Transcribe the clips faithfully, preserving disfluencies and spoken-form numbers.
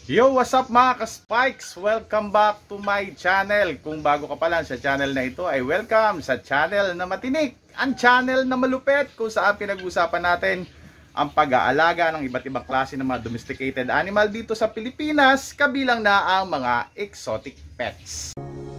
Yo, what's up mga ka-spikes? Welcome back to my channel. Kung bago ka pa lang sa channel na ito ay welcome sa channel na matinik, ang channel na malupet kung saan pinag-usapan natin ang pag-aalaga ng iba't ibang klase ng mga domesticated animal dito sa Pilipinas, kabilang na ang mga exotic pets.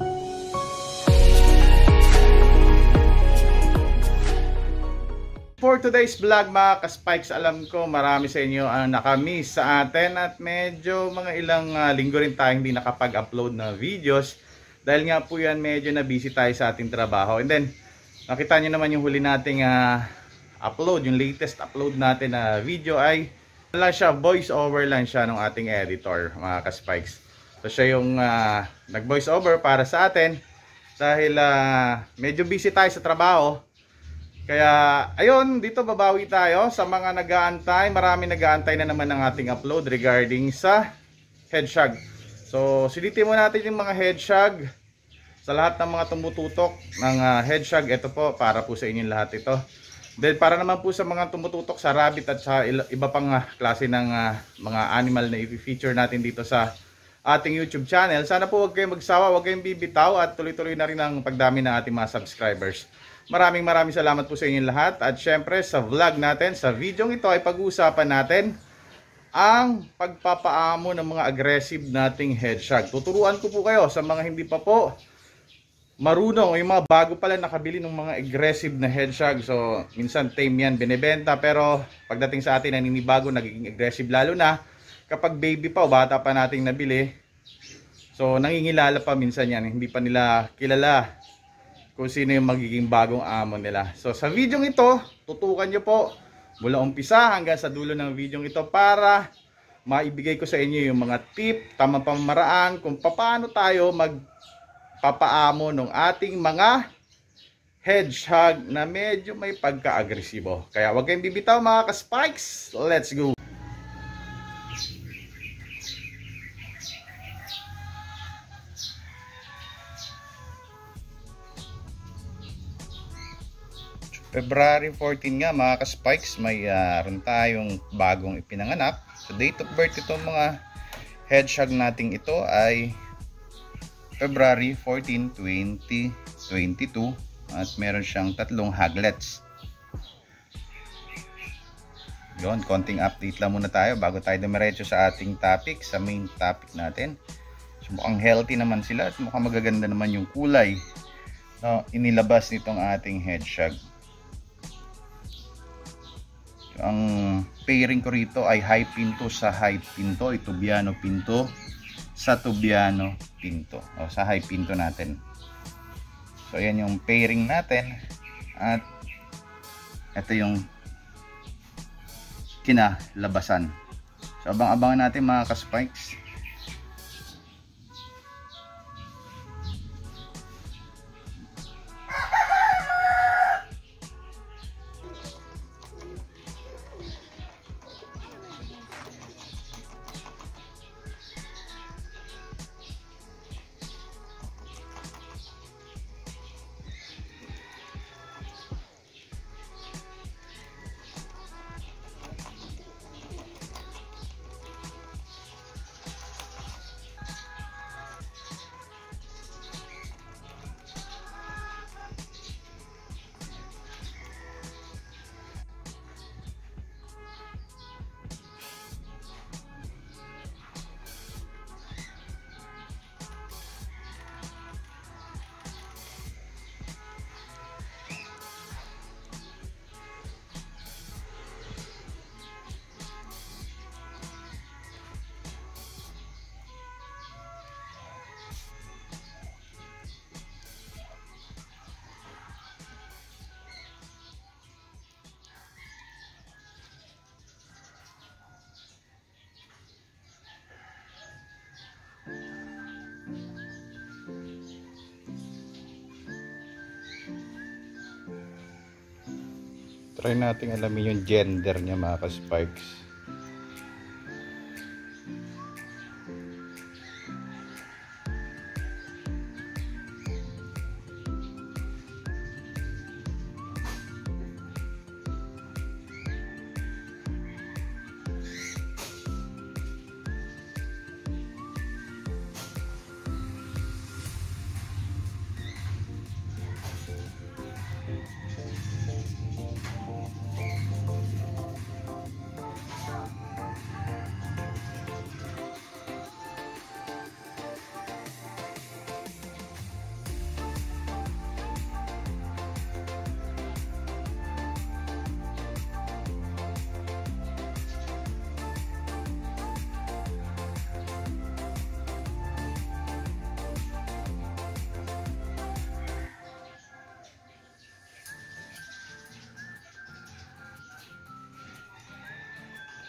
For today's vlog mga ka-spikes, alam ko marami sa inyo ang nakamiss sa atin at medyo mga ilang uh, linggo rin tayo hindi nakapag-upload na videos dahil nga po yan medyo na busy tayo sa ating trabaho. And then nakita nyo naman yung huli nating uh, upload, yung latest upload natin na uh, video ay lang siya, voice over lang siya ng ating editor mga ka-spikes. So siya yung uh, nag voice over para sa atin dahil uh, medyo busy tayo sa trabaho. Kaya ayun, dito babawi tayo sa mga nag-aantay. Marami nag-aantay na naman ng ating upload regarding sa hedgehog. So silitin mo natin yung mga hedgehog. Sa lahat ng mga tumututok ng uh, hedgehog, ito po para po sa inyong lahat ito. Then para naman po sa mga tumututok sa rabbit at sa iba pang uh, klase ng uh, mga animal na i-feature natin dito sa ating YouTube channel. Sana po huwag kayong magsawa, huwag kayong bibitaw at tuloy-tuloy na rin ang pagdami ng ating mga subscribers. Maraming maraming salamat po sa inyong lahat. At syempre sa vlog natin, sa video ito ay pag-uusapan natin ang pagpapaamo ng mga aggressive nating hedgehog. Tuturuan ko po kayo sa mga hindi pa po marunong o yung mga bago pala nakabili ng mga aggressive na hedgehog. So minsan tame yan binibenta, pero pagdating sa atin naninibago, nagiging aggressive, lalo na kapag baby pa o bata pa nating nabili. So nangingilala pa minsan yan, hindi pa nila kilala kung sino yung magiging bagong amo nila. So sa video ito, tutukan nyo po mula umpisa hanggang sa dulo ng video ito para maibigay ko sa inyo yung mga tip, tamang pamamaraan kung paano tayo magpapaamo ng ating mga hedgehog na medyo may pagka-agresibo. Kaya huwag kayong bibitaw mga ka-spikes. Let's go! February fourteen nga mga ka-spikes, may uh, rin tayong bagong ipinanganak. So date of birth itong mga hedgehog nating ito ay February fourteen, twenty twenty-two at meron siyang tatlong hoglets. Yun, konting update lang muna tayo bago tayo dumiretso sa ating topic, sa main topic natin. So mukhang healthy naman sila at mukhang magaganda naman yung kulay no, inilabas nitong ating hedgehog. Ang pairing ko rito ay high pinto sa high pinto, Tobiano pinto sa Tobiano pinto, o sa high pinto natin. So ayan yung pairing natin at ito yung kinalabasan. So abang-abangan natin mga ka-spikes. Try nating alamin yung gender niya mga ka-spikes.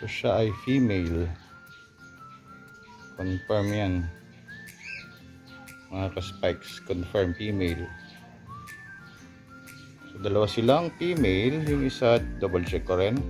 So siya ay female. Confirm yan. Mga ka-spikes, confirm female. So dalawa silang female. Yung isa, double check ko rin.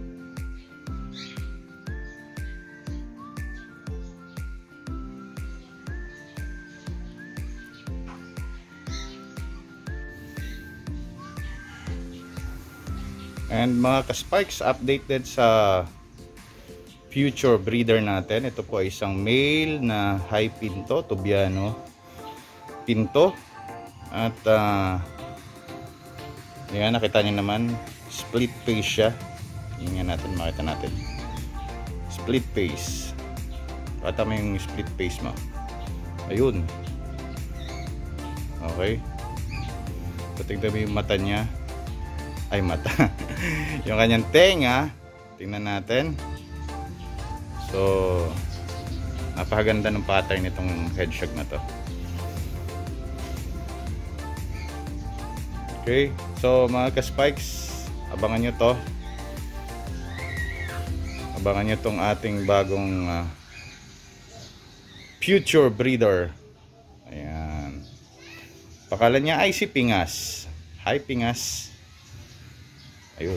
And mga ka-spikes, updated sa future breeder natin. Ito po ay isang male na high pinto, Tobiano pinto. At uh, yan, nakita niyo naman, split face siya. Yan nga natin, makita natin. Split face. Pakita mo yung split face mo. Ayun. Okay. So, tignan mo yung mata niya. Ay, mata. Yung kanyang tenga, tingnan natin. So, napakaganda ng pattern nitong hedgehog na to. Okay, so mga ka-spikes, abangan nyo to. Abangan nyo tong ating bagong uh, future breeder. Ayan. Pakalan niya ay si Pingas. Hi Pingas. Ayun.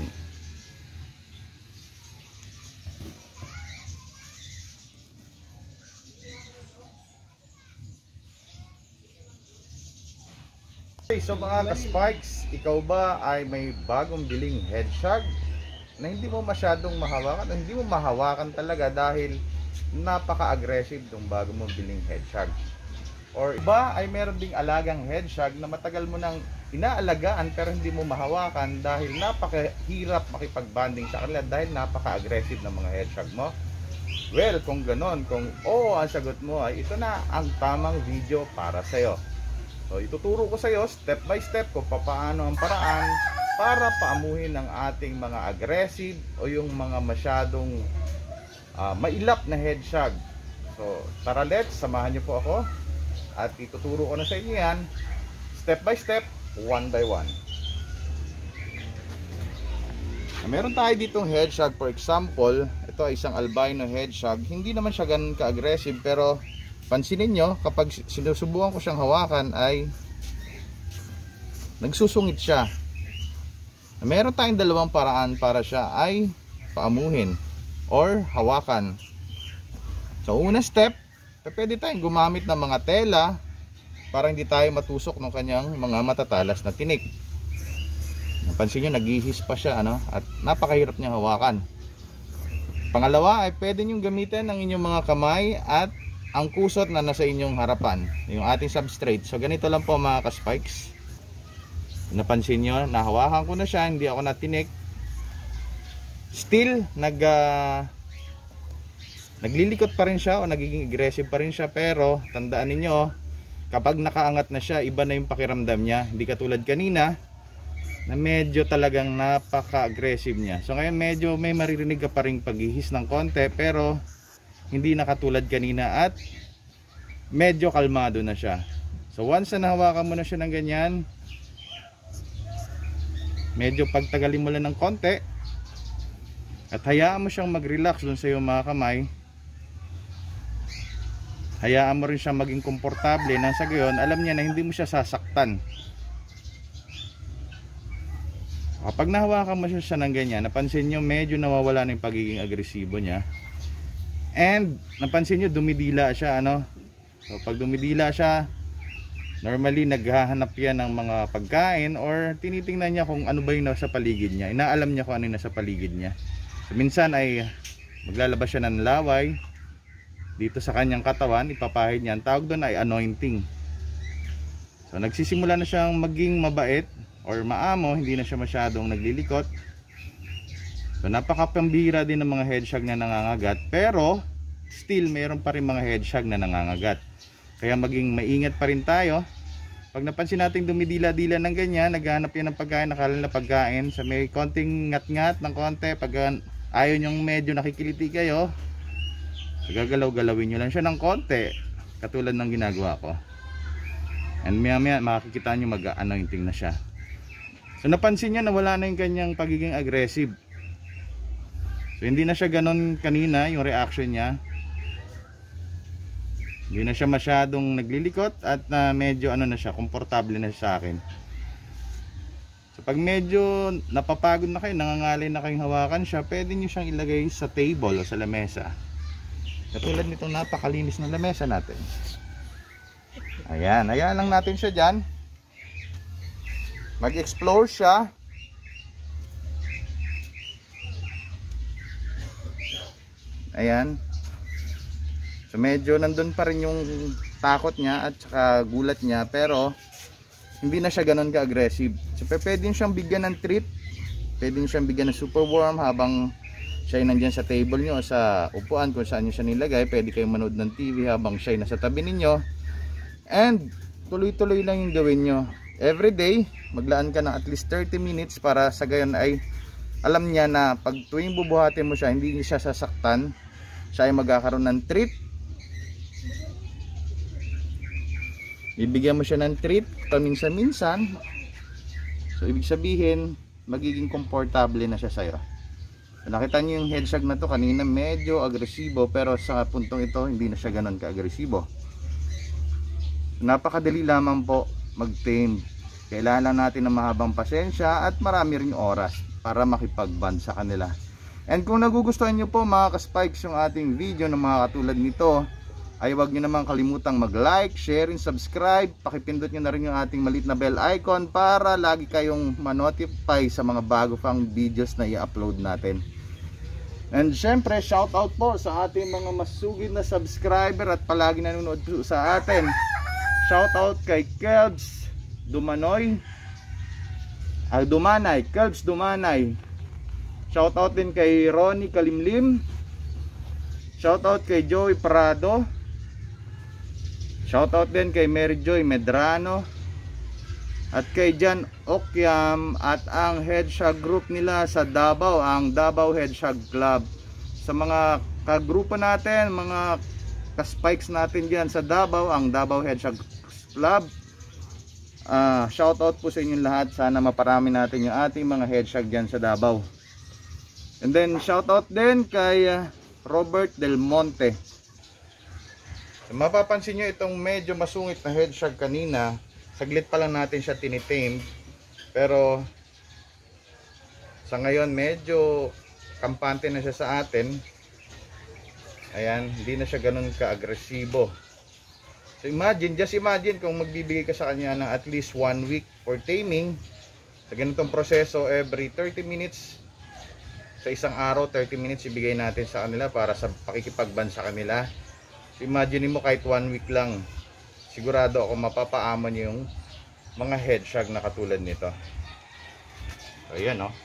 Okay, so mga ka-spikes, ikaw ba ay may bagong biling hedgehog na hindi mo masyadong mahawakan, hindi mo mahawakan talaga dahil napaka-aggressive ng bago mong biling hedgehog? Or iba ay meron ding alagang hedgehog na matagal mo nang inaalagaan pero hindi mo mahawakan dahil napakahirap makipag-bonding sa kanila dahil napaka-aggressive ng mga hedgehog mo? Well, kung ganon, kung oo ang sagot mo, ay ito na ang tamang video para sa'yo. So ituturo ko sa iyo step by step kung paano ang paraan para paamuhin ang ating mga aggressive o yung mga masyadong uh, mailap na hedgehog. So tara, let's, samahan niyo po ako at ituturo ko na sa inyo yan step by step, one by one. Meron tayo ditong hedgehog, for example, ito ay isang albino hedgehog. Hindi naman siya ganun ka-aggressive pero pansinin nyo, kapag sinusubukan ko siyang hawakan ay nagsusungit siya. Meron tayong dalawang paraan para siya ay paamuhin or hawakan. So una step, pwede tayong gumamit ng mga tela para hindi tayo matusok ng kanyang mga matatalas na tinik. Napansin nyo, naghihis pa siya, ano? At napakahirap niya hawakan. Pangalawa ay pwede nyo gamitin ang inyong mga kamay at ang kusot na nasa inyong harapan, yung ating substrate. So ganito lang po mga ka-spikes. Napansin nyo, nahawakan ko na siya, hindi ako natinik. Still, nag, uh, naglilikot pa rin siya o nagiging aggressive pa rin siya. Pero tandaan niyo, kapag nakaangat na siya, iba na yung pakiramdam niya. Hindi katulad kanina, na medyo talagang napaka-aggressive niya. So ngayon medyo may maririnig ka pa rin paghihis ng konti, pero hindi na katulad kanina at medyo kalmado na siya. So once na nahawakan mo na siya ng ganyan, medyo pagtagalin mo lang ng konti at hayaan mo siyang mag-relax dun sa iyong mga kamay. Hayaan mo rin siyang maging komportable nang sa gayon alam niya na hindi mo siya sasaktan. Kapag nahawakan mo siya ng ganyan, napansin nyo medyo nawawala na yung pagiging agresibo niya. And napansin nyo, dumidila siya, ano? So pag dumidila siya, normally naghahanap yan ng mga pagkain or tinitingnan niya kung ano ba yung nasa paligid niya. Inaalam niya kung ano yung nasa paligid niya. So minsan ay maglalabas siya ng laway dito sa kanyang katawan, ipapahid niya. Ang tawag doon ay anointing. So nagsisimula na siyang maging mabait or maamo, hindi na siya masyadong naglilikot. So napakapambira din ng mga hedgehog na nangangagat, pero still mayroon pa rin mga hedgehog na nangangagat. Kaya maging maingat pa rin tayo. Pag napansin natin dumidila-dila ng ganyan, naghahanap yan ng pagkain, nakala na pagkain, sa so, may konting ngat-ngat ng konti, pag ayaw nyong medyo nakikiliti kayo, so, gagalaw-galawin nyo lang siya ng konti, katulad ng ginagawa ko. And maya maya makikita nyo mag-anointing na siya. So napansin nyo na wala na yung kanyang pagiging aggressive. So hindi na siya ganun kanina yung reaction niya. Hindi na siya masyadong naglilikot at uh, medyo ano na siya, komportable na siya sa akin. So pag medyo napapagod na kayo, nangangalay na kayong hawakan siya, pwede nyo siyang ilagay sa table o sa lamesa. Katulad nitong napakalinis na lamesa natin. Ayan, ayan lang natin siya dyan. Mag-explore siya. Ayan. So medyo nandun pa rin yung takot niya at saka gulat niya, pero hindi na siya ganun ka-aggressive. So pwede siyang bigyan ng treat, pwede siyang bigyan ng super warm habang siya ay nandyan sa table nyo o sa upuan kung saan nyo siya nilagay. Pwede kayong manood ng T V habang siya ay nasa tabi ninyo. And tuloy-tuloy lang yung gawin nyo. Everyday, maglaan ka ng at least thirty minutes para sa gayon ay alam niya na pag tuwing bubuhatin mo siya, hindi siya sasaktan. Siya ay magkakaroon ng treat. Bibigyan mo siya ng treat paminsan-minsan. So ibig sabihin, magiging komportable na siya sa'yo. So, nakita niyo yung hedgehog na to kanina, medyo agresibo, pero sa puntong ito hindi na siya ganun ka-agresibo. So, napakadali lamang po mag-tame. Kailangan natin ng mahabang pasensya at marami ring oras para makipag-bond sa kanila. And kung nagugustuhan nyo po mga ka-spikes yung ating video na mga katulad nito, ay huwag nyo naman kalimutang mag-like, share, and subscribe. Pakipindot nyo na rin yung ating maliit na bell icon para lagi kayong manotify sa mga bago pang videos na i-upload natin. And syempre, shoutout po sa ating mga masugid na subscriber at palagi nanonood po sa atin. Shoutout kay Kelbs Dumanoy, ay Dumanay, Kelbs Dumanay. Shoutout din kay Ronnie Kalimlim. Shoutout kay Joey Prado. Shoutout din kay Mary Joy Medrano at kay Jan Okyam at ang Hedgehog group nila sa Davao, ang Davao Hedgehog Club. Sa mga kagrupo natin, mga ka-spikes natin dyan sa Davao, ang Davao Hedgehog Club, uh, shoutout po sa inyong lahat. Sana maparami natin yung ating mga hedgehog dyan sa Davao. And then shoutout din kay uh, Robert Del Monte. So, mapapansin nyo itong medyo masungit na hedgehog kanina, saglit pa lang natin siya tinitame, pero sa ngayon medyo kampante na siya sa atin. Ayan, hindi na siya ganun ka-agresibo. So imagine, just imagine kung magbibigay ka sa kanya ng at least one week for taming. Sa ganitong proseso, every thirty minutes, sa isang araw, thirty minutes ibigay natin sa kanila para sa pakikipagban sa kanila. So imagine mo kahit one week lang, sigurado ako mapapaamon yung mga hedgehog na katulad nito. So ayan o. Oh.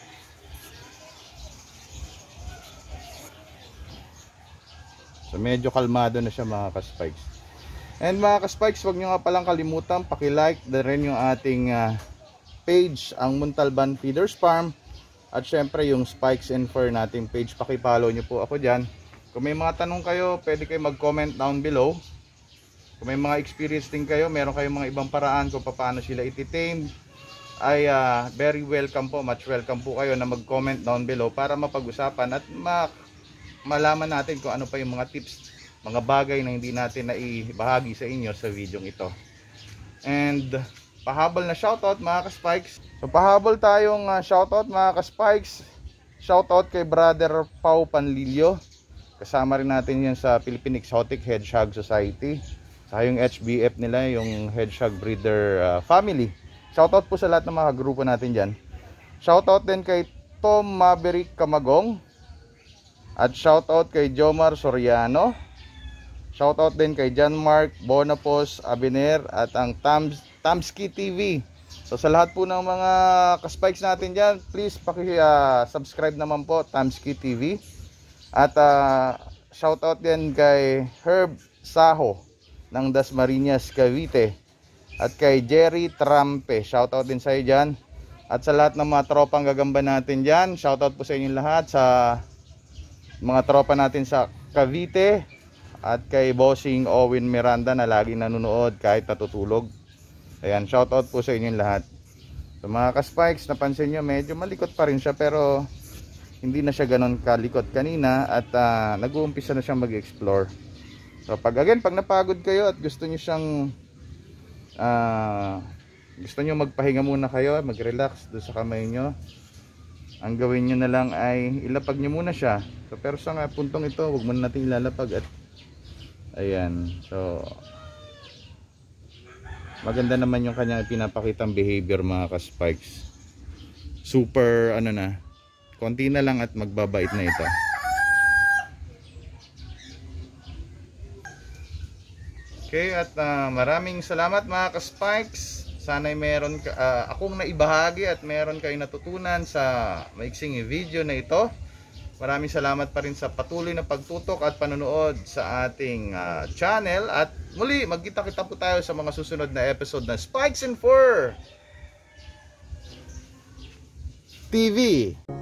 So medyo kalmado na siya mga ka-spikes. And mga ka-spikes, huwag nyo nga palang kalimutan paki-like na rin yung ating uh, page, ang Muntalban Feeders Farm. At syempre yung Spikes and Fur nating page, paki-follow nyo po ako dyan. Kung may mga tanong kayo, pwede kayo mag-comment down below. Kung may mga experience din kayo, meron kayong mga ibang paraan kung paano sila ititame, ay uh, very welcome po, much welcome po kayo na mag-comment down below para mapag-usapan at ma malaman natin kung ano pa yung mga tips, mga bagay na hindi natin na ibahagi sa inyo sa video ito. And pahabol na shoutout mga ka-spikes. So pahabol tayong uh, shoutout mga ka-spikes. Shoutout kay Brother Pau Panlilio. Kasama rin natin yan sa Philippine Exotic Hedgehog Society. Saka yung H B F nila, yung Hedgehog Breeder uh, Family. Shoutout po sa lahat ng mga grupo natin dyan. Shoutout din kay Tom Maverick Camagong. At shoutout kay Jomar Soriano. Shoutout din kay John Mark Bonapos Abiner at ang Tams, Tamski T V. So sa lahat po ng mga ka-spikes natin dyan, please paki-subscribe uh, naman po Tamski T V. At uh, shoutout din kay Herb Saho ng Dasmariñas, Cavite. At kay Jerry Trampe, shoutout din sa iyo dyan. At sa lahat ng mga tropang gagamba natin dyan, shoutout po sa inyo lahat. Sa mga tropa natin sa Cavite. At kay Bossing Owen Miranda na laging nanonood kahit natutulog. Ayan, shoutout po sa inyo lahat. So mga ka-spikes, napansin nyo medyo malikot pa rin siya, pero hindi na siya ganon kalikot kanina at uh, nag-uumpisa na siyang mag-explore. So pag again, pag napagod kayo at gusto niyo siyang uh, gusto niyo magpahinga muna kayo, mag-relax doon sa kamay niyo, ang gawin niyo na lang ay ilapag niyo muna siya. So pero sa nga puntong ito, huwag muna natin ilalapag at ayan. So maganda naman yung kanyang pinapakitang behavior mga ka-spikes. Super ano na, konti na lang at magbabait na ito. Okay, at uh, maraming salamat mga ka-spikes. Sana'y meron ka, uh, akong naibahagi at meron kayong natutunan sa maiksing video na ito. Maraming salamat pa rin sa patuloy na pagtutok at panonood sa ating uh, channel. At muli, magkita-kita po tayo sa mga susunod na episode ng Spikes and Fur T V.